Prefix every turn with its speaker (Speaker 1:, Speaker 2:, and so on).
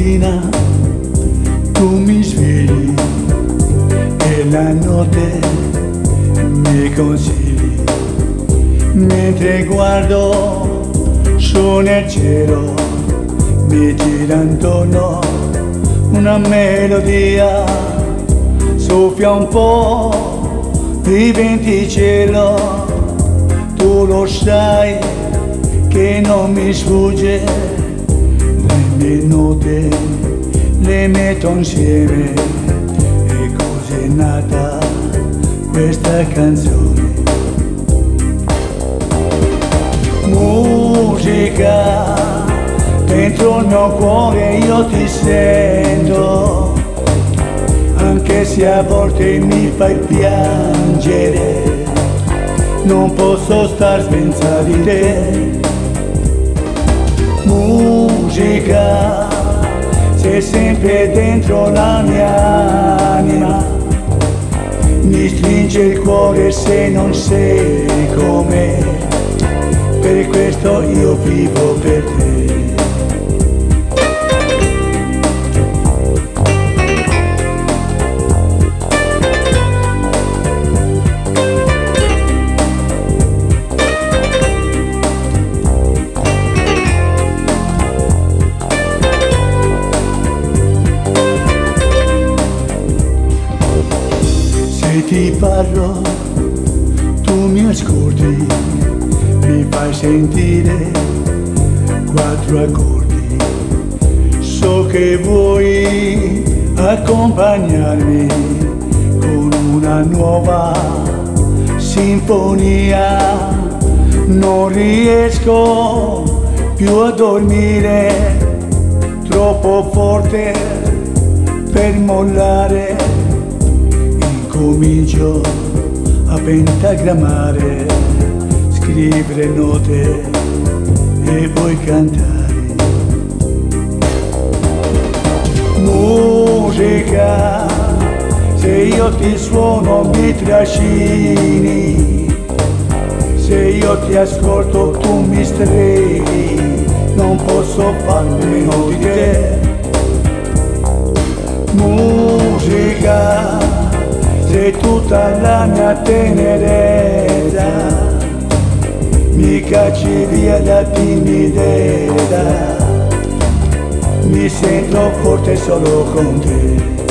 Speaker 1: mattina tu mi svegli e la notte mi consigli, mentre guardo su nel cielo mi gira intorno una melodia, soffia un po' di venticello, tu lo sai che non mi sfugge, le mie note le metto insieme e così è nata questa canzone. Musica, dentro il mio cuore io ti sento, anche se a volte mi fai piangere, non posso star senza di te. Musica, sei sempre dentro la mia anima, mi stringe il cuore se non sei com'è, per questo io vivo per te. Se ti parlo, tu mi ascolti, mi fai sentire quattro accordi. So che vuoi accompagnarmi con una nuova sinfonia. Non riesco più a dormire, troppo forte per mollare. Comincio a pentagrammare, scrivere note e poi cantare. Musica, se io ti suono mi trascini, se io ti ascolto tu mi streghi, non posso far meno di te. Musica, sei tutta la mia tenerezza, mi cacci via la timidezza, mi sento forte solo con te.